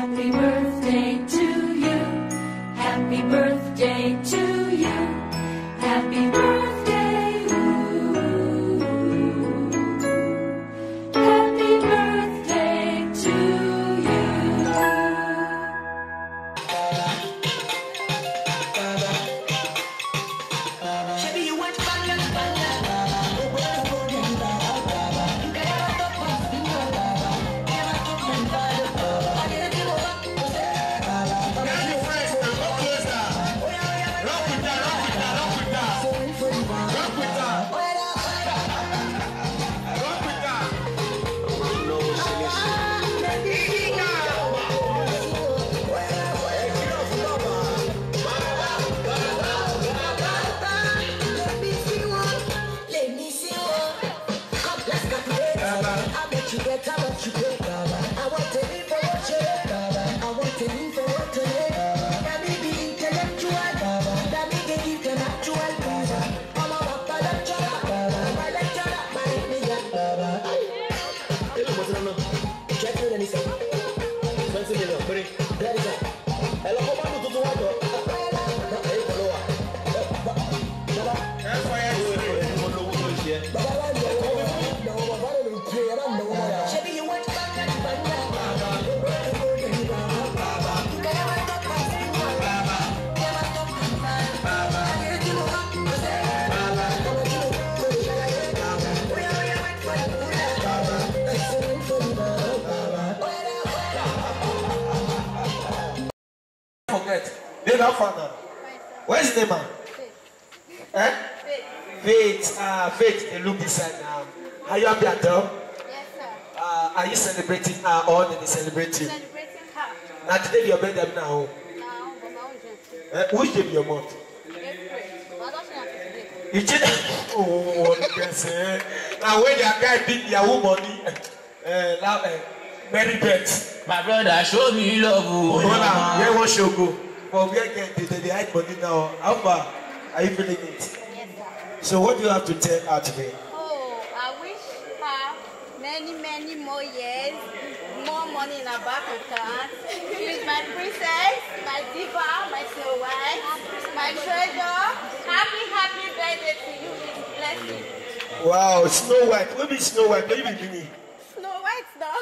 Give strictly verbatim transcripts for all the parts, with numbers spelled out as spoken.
Happy birthday to you. Happy birthday to you. Happy birthday. Ooh. Happy birthday to you. Where's the man? Faith. Eh? Faith. Faith. Uh, Faith, they look beside now. Are you happy at all? Yes, sir. Uh, are you celebrating her or did they celebrate you? Celebrating her. Now today your birthday now. Now, but my own uh, which day be your month? April. But that's not today. You did? Oh, you can say. Now when your guy beat your money, uh, uh, Mary Beth. My brother, show me love. Oh, now, where was you go? Well, we are getting the, the hide money now. How far are you feeling it? Yes, sir. So what do you have to tell her today? Oh, I wish her many, many more years, more money in her bank account. She's my princess, my diva, my Snow White, my treasure. Happy, happy birthday to you. Bless you. Wow, Snow White. What is Snow White? What do you mean? Snow White, though.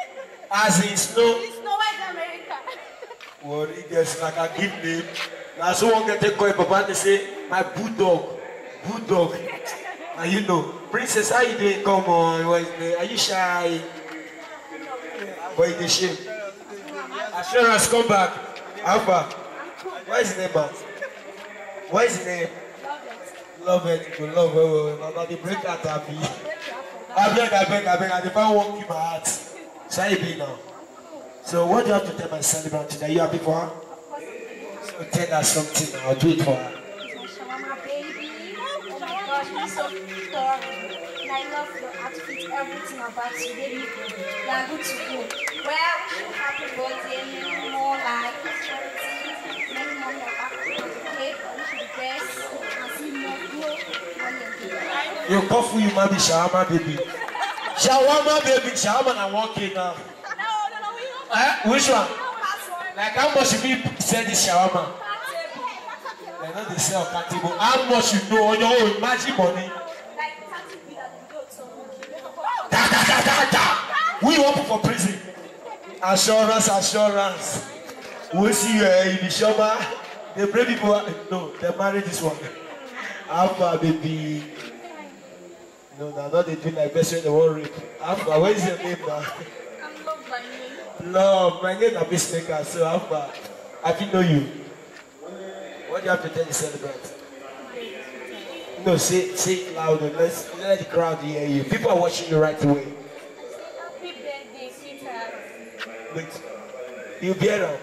As in Snow? It's Snow White America. Well, he gets like a give name. Now, someone can take call Papa and say, my bulldog, bulldog. And you know, Princess, how you doing? Come on, are you shy? Why is the shame? Assurance, come back. Alpha. What is the name, man? What is the name? Love it. Love it. Love it. Love it. Break that happy. I beg, I beg, I beg. I never walk in my heart. So how you be now? So what do you have to tell my celebrant today? Are you happy for her? So tell her something. I'll do it for her. My baby. Oh my gosh, you're so adorable. And I love your outfit, everything about you, baby. You are good to go. Well, happy birthday, many more life, prosperity, many more happy birthday. Wish you the best. And see more growth on your day. You cough you might be shawarma baby. Shawarma baby, shawarma and walking now. Eh? Which one? Like how much you be sell this shawarma? They know they sell Katibo. How much you know on your own magic money? Da da da da da. We open for prison. Assurance, assurance. We see you in the shop. The brave people. No, they marry this one. Alpha baby. No, no, not they do like best friend. They won't rape. Alpha, what is your name now? I'm loved by you. Love, my name is Peacemaker, so how far? I can know you. What do you have to tell the celebrant? No, say, say it louder. Let's let the crowd hear you. People are watching you right away. Happy birthday, sweetheart. Wait, you bear up.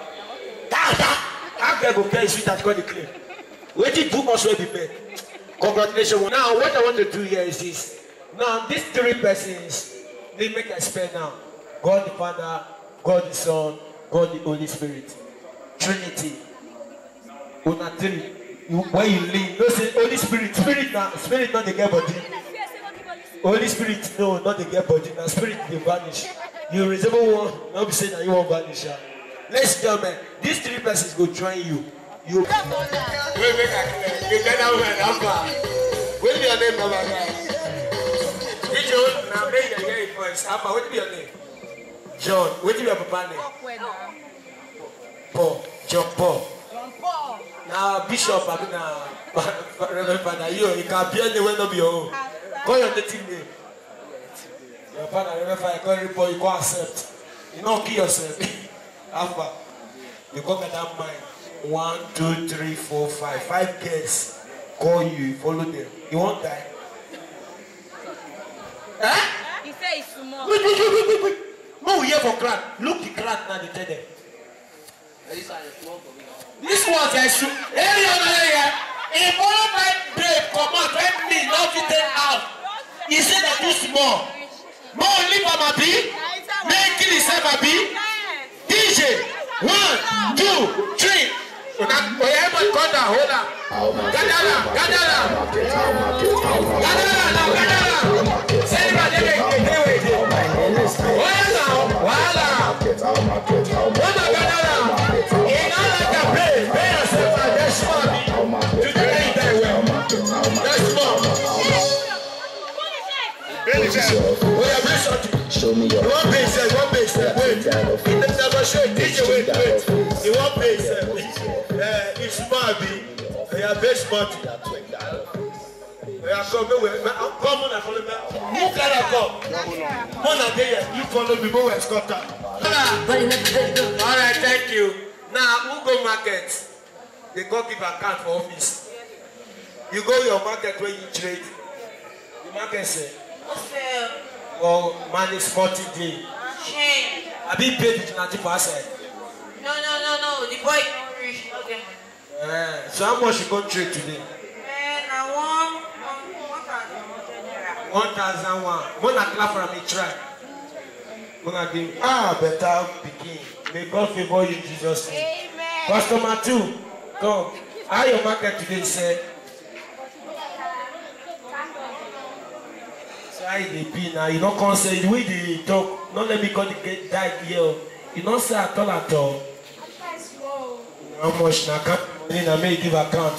How can I go play sweetheart? Got the claim. Wait till two months will be made. Congratulations. Now, what I want to do here is this. Now, these three persons, they make a spell now. God the Father, God the Son, God the Holy Spirit. Trinity. Una three. You, where you live. No say Holy Spirit. Spirit now. Spirit not the get body. Holy Spirit no, not the get body. Now spirit they vanish. You resemble one. Not be saying that you won't vanish. Ladies and gentlemen, these three persons go join you. You. Wait, wait, wait. You get out and up. What's your name, Baba? Which one? Now, make your name first. What is your name? John. What is your papa name? Paul. John Paul. Now, Bishop, I mean, uh, Reverend Father, you, you can be anywhere to be your own. Call your native name. Your father, Reverend Father, call your boy, you go accept. You don't kill yourself. Alpha. You come at that mind. One, two, three, four, five. Five guests call you, you follow them. You won't die. Huh? He said it's small. Wait, wait, wait, wait, wait. No, we here for clan. Look the clan now, they tell them. This one's a shoe. Hey, area. If all my babe come out, let me not fit them out. He said that too small. More leave on my B. Make kill himself a B. D J. One, two, three. Everybody come down, hold on. Gather down, gather down. Gather down now, gather down. Say everybody, they they wait. Hold on, hold on. Hold on, gather down. In all like a play, pay yourself and that's small. You do it that well. That's small. We have research. Show me your one base, one base, wait. In the never show D J, wait, wait. In one base, uh, it's small, be. We are base party. We are coming, we are coming and follow me. Who can I come? One of them, you follow me, go and Scott. All right, thank you. Now, who go market? They go give account for office. You go your market where you trade. The market say, well, man is forty days. I be paid with ninety percent. No, no, no, no. The boy can't reach. Okay. Uh, so how much you go trade today? Man, I want one thousand One thousand one. When I clap for me, try. When I give ah better begin. May God favor you in Jesus' name. Amen. Customer two, come. How your market today, sir? I dey be now. You don't come say the way they talk. Don't let me call the get die here. You don't say at all at all. How much na account money na make give account?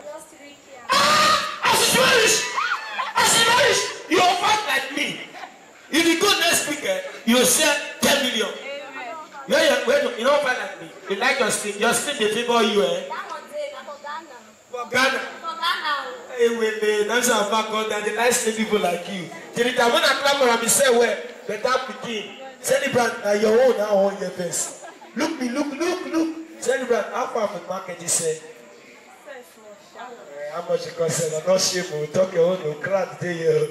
Ah! As Spanish! As Spanish! You offer like me. If you go next week, eh, you sell ten million. Yeah, yeah, wait, you don't find like me. You like your skin. Your skin they favor you, eh? For Ghana. For Ghana. Hey, well, that's how back on that. They like see people like you. Till the time when I climb around, I say, well, better begin. Celebrate uh, your own, now on your face. Look me, look, look, look. Celebrate how far from the market, you say. Uh, how much it costs? I'm not sure, but we talk your own, no crowd there.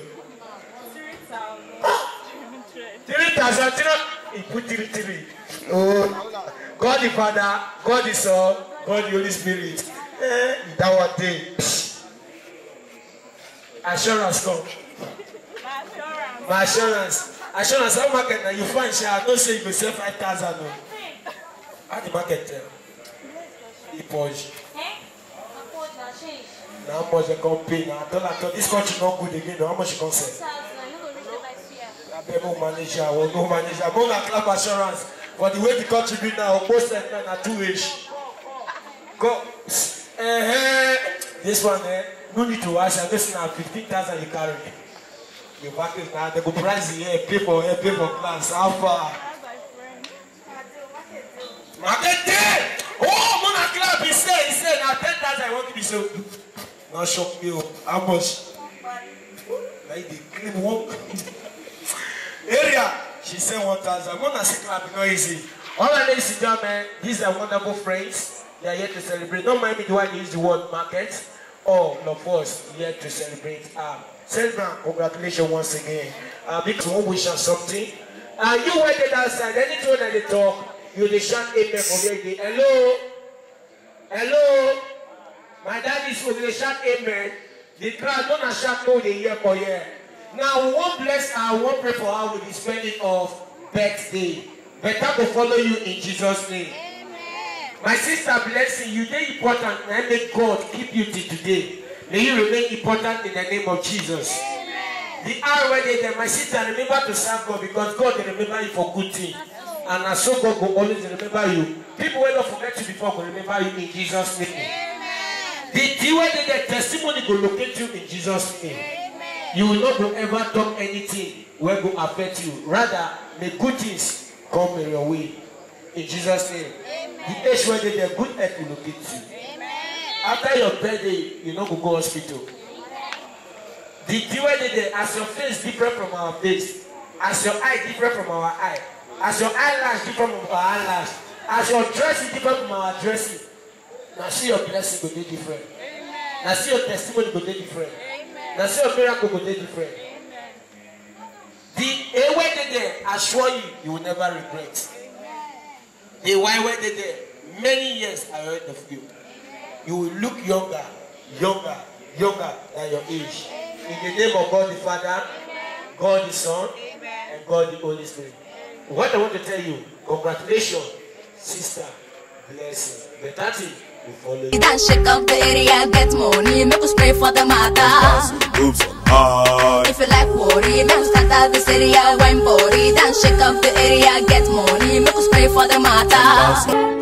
three thousand. He put three, three. Oh, God the Father, God the Son, God the Holy Spirit. Eh, that one day. Assurance come. My assurance. Assurance, how market now you find share, don't say you go sell five thousand. No. How the market tell? The Porsche. Now how much they come pay now? I told I thought this country not good again. How much you can sell? I bet no manager, or no manager. I'm going to clap assurance. For the way the country be now, most of them are two-ish. Go. Uh, this one, eh? No need to ask. I'm just now fifteen thousand you carry. You back it now. They go price the air, pay for air, pay for class. How far? Market day. Oh, Mona Club, he said, he said, now ten thousand I want to be so. Not shock me. How much? Like the clean one. Area. She said one thousand. Mona Club, not easy. All right, ladies and gentlemen, these are wonderful friends. They are here to celebrate. Don't mind me the one use the word market. All of us here to celebrate. Um, celebrate. Congratulations once again. Uh, because one wish on something. Uh, you waited outside. Anything that they talk, you they shout amen for me. Hello. Hello. My dad is going to shout amen. The crowd don't shout no the year for year. Now we won't bless her, we won't pray for her with the spending of birthday. Better to follow you in Jesus' name. My sister, blessing you, they important, and may God keep you till today. May you remain important in the name of Jesus. Amen. The hour where they there, my sister, remember to serve God because God will remember you for good things. And as so God will always remember you. People will not forget you before will remember you in Jesus' name. Amen. The, the way that the testimony will locate you in Jesus' name. Amen. You will not go ever talk anything will go affect you. Rather, may good things come in your way. In Jesus' name. Amen. The age where they the good health will locate you. Amen. After your birthday, you know go go hospital. The, the way that they, as your face different from our face, as your eye different from our eye, as your eyelash different from our eyelash, as your dress is different from our dressing. Now see your blessing go be different. Amen. Now see your testimony go be different. Amen. Now see your miracle go be different. Amen. The way they there, I assure you, you will never regret. Amen. The way they there, many years I heard of you. You will look younger, younger, younger than your age. Amen. In the name of God the Father, amen. God the Son, amen. And God the Holy Spirit. Amen. What I want to tell you, congratulations, sister, blessing. The thirty will follow you. Then shake up the area, get money, make us pray for the matter. If you like worry, then scatter this area, wine body. Then shake up the area, get money, make us pray for the matter.